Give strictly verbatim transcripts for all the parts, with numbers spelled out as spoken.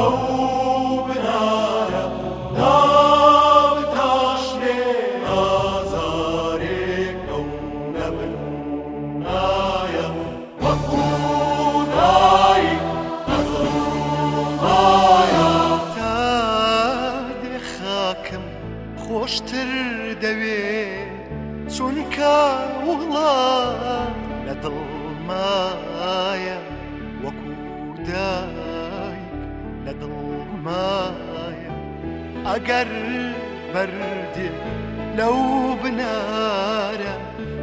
خۆشتر دەوێت چونکە وڵات لە دڵمایە وەکو دایک لە دڵمایە ئەگەر بەردێک لەو بنارە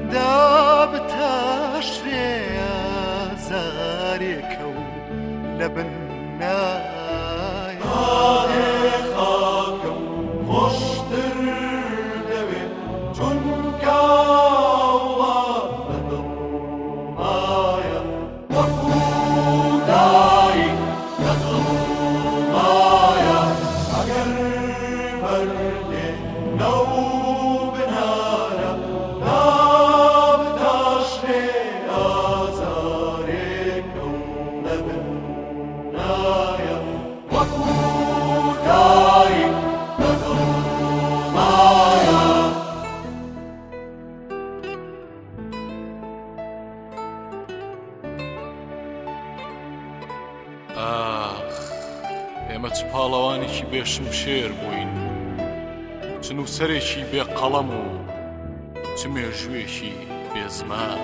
دابتاشرێ زارێکە و لە بنایە خۆشتر دەوێت چونکە وڵات لە دڵمایە وەکو دایک لە دڵمایە ئەگەر بەردێ لەو بنارە دابتاشرێ ئازارێکە و لە بنایە وەکو دایک ئاخ ئێمە چ پاڵەوانێکی بێشمشێر بووین، چ نووسەرێکی بێ قەڵەم و چ مێژوێکی بێزمان.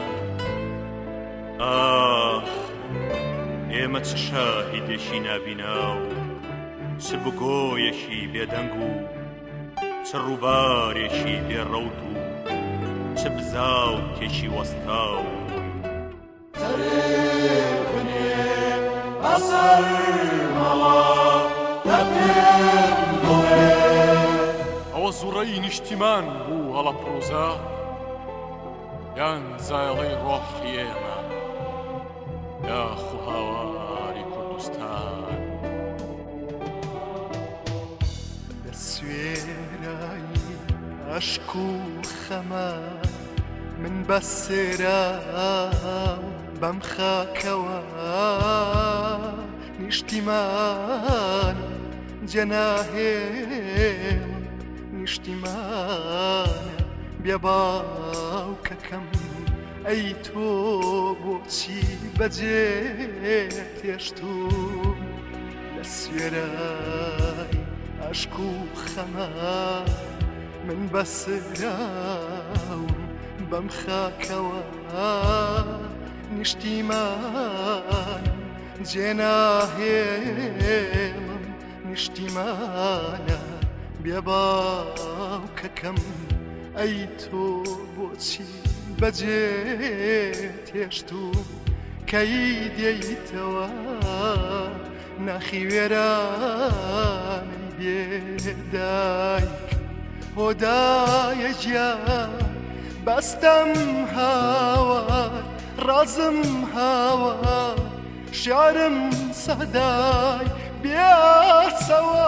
ئاخ ئێمە چ شاهیدێکی نابینا و چ بگۆیەکی بێدەنگ و چ ڕووبارێکی بێڕەوت و چ بزاوتێکی وەستاو ئەوە زوڕەی نیشتیمان بوو هەڵە پرۆزە یان زایڵەی ڕۆحی ئێمە یا خوهاواری کوردستان. سوێرایی عەشق و خەمان من بە سێراو بەم خاکەوە نیشتیمان جەناهێڵم نیشتیمانە بێ باوکەکەم ئەی تۆ بۆچی بەجێ تێشتوم لە سوێرایی عەشق و خەمان من بە سێراو بەم خاکەوە نیشتیمانم جێناهێڵم نیشتیمانە بێ باوکەکەم ئەی تۆ بۆچی بەجێ تێشتوم کەی دێیتەوە ناخی وێرانی بێدایک هۆدایە گیان بەستەم هاوار ڕازم هاوار شیعرم سەدای بێسەوە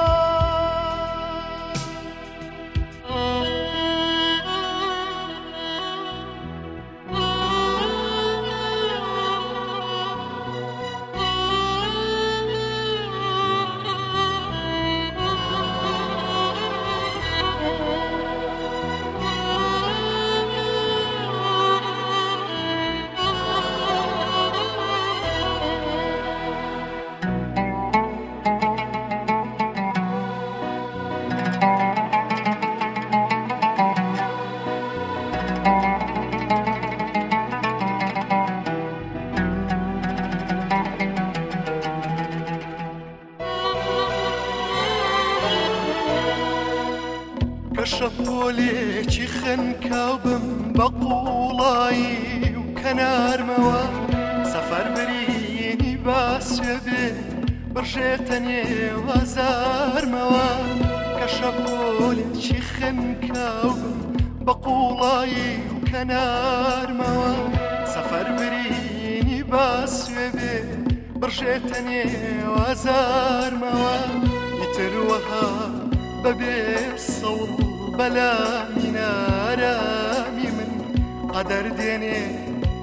شەپۆلێکی خنکاو بم بە قوڵایی و کەنارمەوە سەفەر برینی باسوێ بێ بڕژێتە نێوازارمەوە کە شەپۆلێکی خنکاو بم بە قوڵایی و کەنارمەوە سەفەر برینی باسوێ بێ بڕژێتە نێوازارمەوە ئیتر وەها بەبێ سەوڵ بەلامی نارامی من قەدەر دێنێ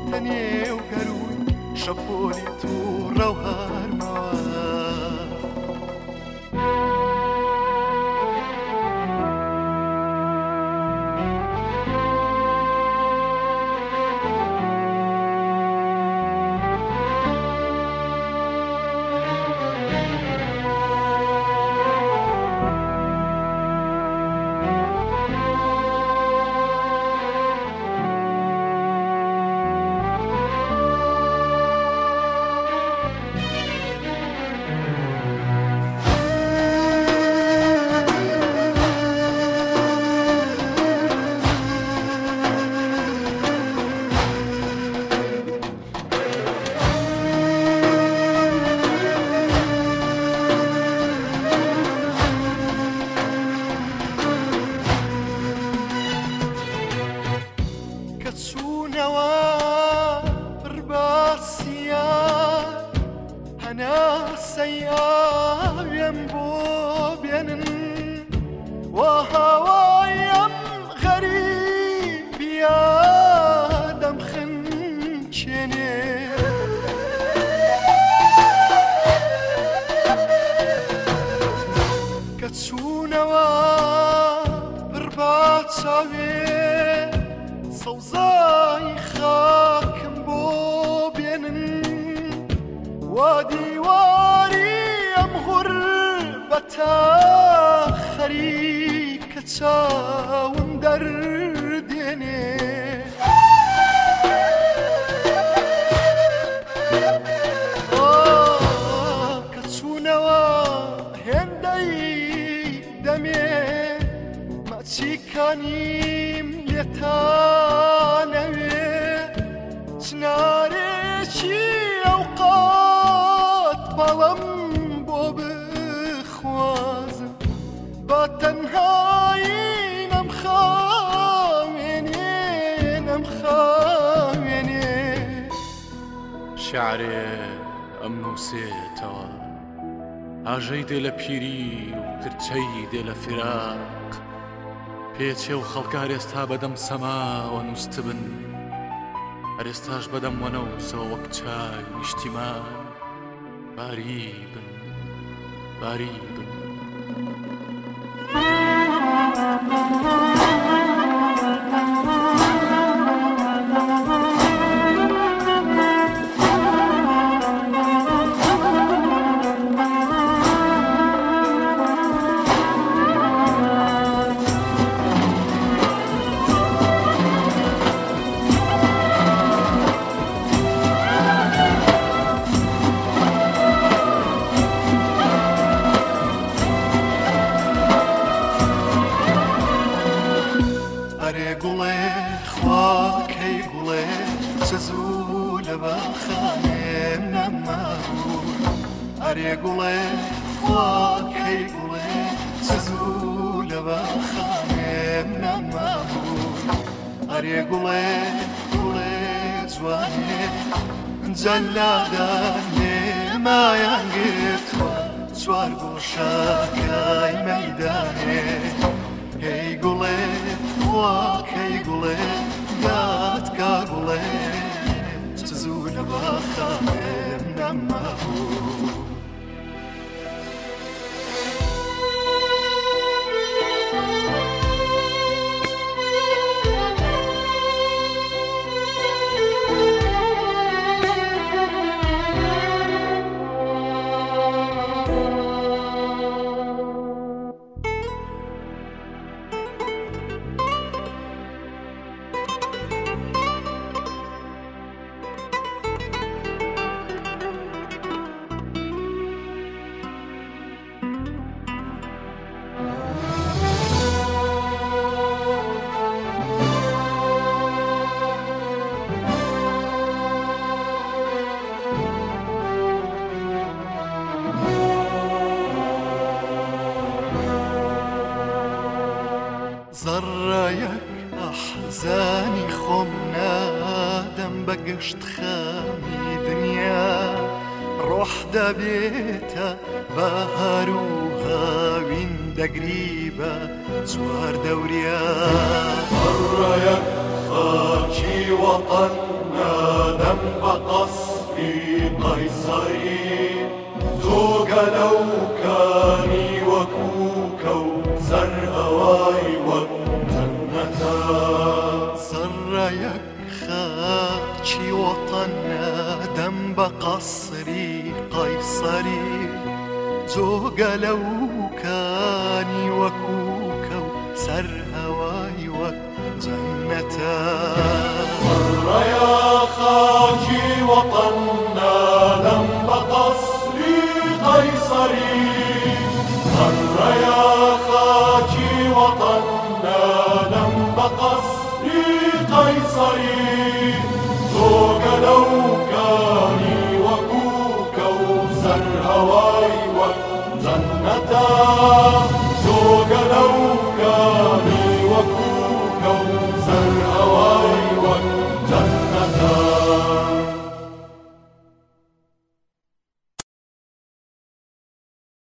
تەنێو گەروی شەپۆلی تووڕە و هارمەوە چوونەوە بربات چاوێ سەوزای خاکم بۆ بێنن وا دیواری ئەم غوربەتە خەریکە چاوم دەردێنێ کە چوونەوە هێندەی دەمێ ماچیکانیم لێتانەوێ چنارێکی ئەوقات بەڵەم بۆ بخوازم با تەنهایی نەمخاوێنێ نەمخاوێنێ شعرێ ئەم نووسێتەوە ئاژەی دێ لە پیری و کرچەی دێ لە فراق پێچێ و خەڵکار ئێستا بەدەم سەماوە نووسبن هەرێستاش بەدەم وەنە و سەوە وەک چای نیشتیمان باری بن باری بن ئەرێ گوڵێ خوا کەی گوڵێ چ زوو لە باخانێم نەمابوو ئەرێ گوڵێ گوڵێ جوانێ جەلادان لێمایان گرتووە چوار گۆشەکەی مەیدانێ هەی گوڵێ خوا کەی گوڵێ دادگا گوڵێ چ زوو لە باخانێم نەمابوو زەڕەیەک ئەحزانی خۆم نادەم بە گشت خەمی دنیا ڕۆح دەبێتە بەهار و هاوین دەگری بە چوار دەوریا زەڕەیەک خاچی وەتەن نادەم بە قەسری قەیسەری جۆگە لەوکانی وەکوو کەوسەر هەوای وەک جەننەتە زەڕەیەک خاچی وەتەن نادەم بە قەسری قەیسەری جۆگە لەوکانی وەکوو کەوسەر هەوای وەک جەننەتە زەڕەیە خاچی وەتەن نادەم بە قەسری قەیسەری زەڕەیە خاچی وەتەن نادەم بە قەسری قەیسەری جۆگە لەوکانی وەکوو کەوسەر هەوای وەک جەننەتە